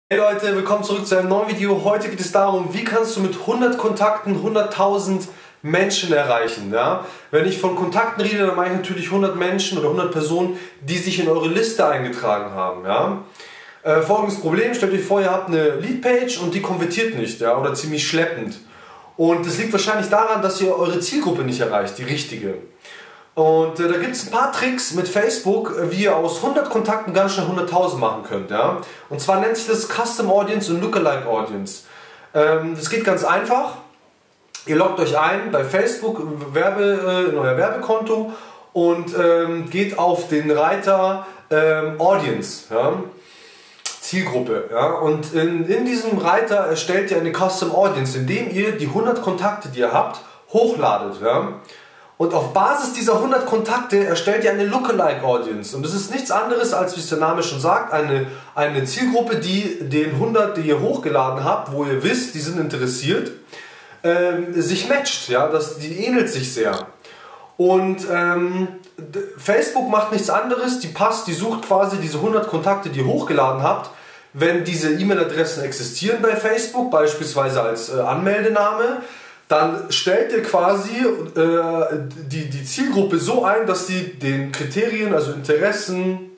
Hey Leute, willkommen zurück zu einem neuen Video. Heute geht es darum, wie kannst du mit 100 Kontakten 100.000 Menschen erreichen. Ja? Wenn ich von Kontakten rede, dann meine ich natürlich 100 Menschen oder 100 Personen, die sich in eure Liste eingetragen haben. Ja? Folgendes Problem, stellt euch vor, ihr habt eine Leadpage und die konvertiert nicht, ja? Oder ziemlich schleppend. Und das liegt wahrscheinlich daran, dass ihr eure Zielgruppe nicht erreicht, die richtige. Und da gibt es ein paar Tricks mit Facebook, wie ihr aus 100 Kontakten ganz schnell 100.000 machen könnt. Ja? Und zwar nennt sich das Custom Audience und Lookalike Audience. Das geht ganz einfach. Ihr loggt euch ein bei Facebook in euer Werbekonto und geht auf den Reiter Audience, ja? Zielgruppe. Ja? Und in diesem Reiter erstellt ihr eine Custom Audience, indem ihr die 100 Kontakte, die ihr habt, hochladet. Ja? Und auf Basis dieser 100 Kontakte erstellt ihr eine Lookalike Audience. Und das ist nichts anderes, als wie es der Name schon sagt, eine Zielgruppe, die den 100, die ihr hochgeladen habt, wo ihr wisst, die sind interessiert, sich matcht. Ja? Die ähnelt sich sehr. Und Facebook macht nichts anderes, die sucht quasi diese 100 Kontakte, die ihr hochgeladen habt, wenn diese E-Mail-Adressen existieren bei Facebook, beispielsweise als Anmeldename, dann stellt ihr quasi die Zielgruppe so ein, dass sie den Kriterien, also Interessen,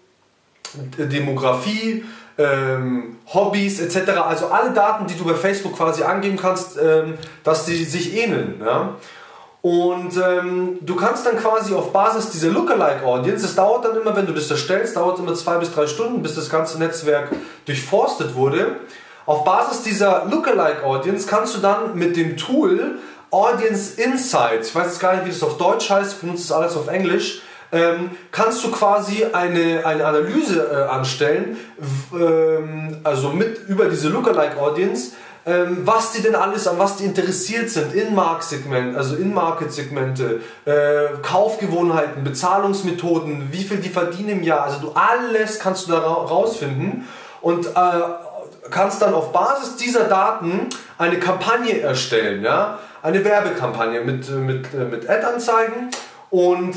Demografie, Hobbys etc., also alle Daten, die du bei Facebook quasi angeben kannst, dass die sich ähneln. Ja? Und du kannst dann quasi auf Basis dieser Lookalike Audience, das dauert dann immer, wenn du das erstellst, dauert immer 2 bis 3 Stunden, bis das ganze Netzwerk durchforstet wurde. Auf Basis dieser Lookalike Audience kannst du dann mit dem Tool Audience Insights, ich weiß jetzt gar nicht, wie das auf Deutsch heißt, ich benutze das alles auf Englisch, kannst du quasi eine Analyse anstellen, also über diese Lookalike Audience, was die denn alles, an was die interessiert sind, In-Market-Segmente, also In-Market-Segmente, Kaufgewohnheiten, Bezahlungsmethoden, wie viel die verdienen im Jahr, also alles kannst du da rausfinden und kannst dann auf Basis dieser Daten eine Kampagne erstellen, ja? Eine Werbekampagne mit Ad-Anzeigen und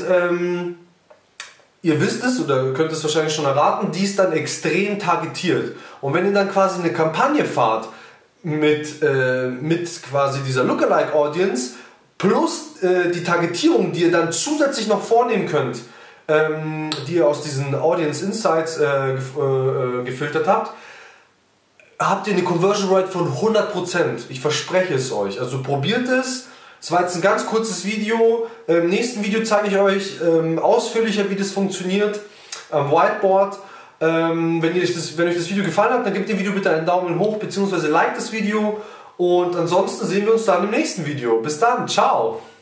ihr wisst es oder könnt es wahrscheinlich schon erraten, die ist dann extrem targetiert. Und wenn ihr dann quasi eine Kampagne fahrt mit quasi dieser Lookalike Audience plus die Targetierung, die ihr dann zusätzlich noch vornehmen könnt, die ihr aus diesen Audience Insights gefiltert habt ihr eine Conversion Rate von 100%. Ich verspreche es euch. Also probiert es. Das war jetzt ein ganz kurzes Video. Im nächsten Video zeige ich euch ausführlicher, wie das funktioniert am Whiteboard. Wenn euch das Video gefallen hat, dann gebt dem Video bitte einen Daumen hoch bzw. like das Video. Und ansonsten sehen wir uns dann im nächsten Video. Bis dann. Ciao.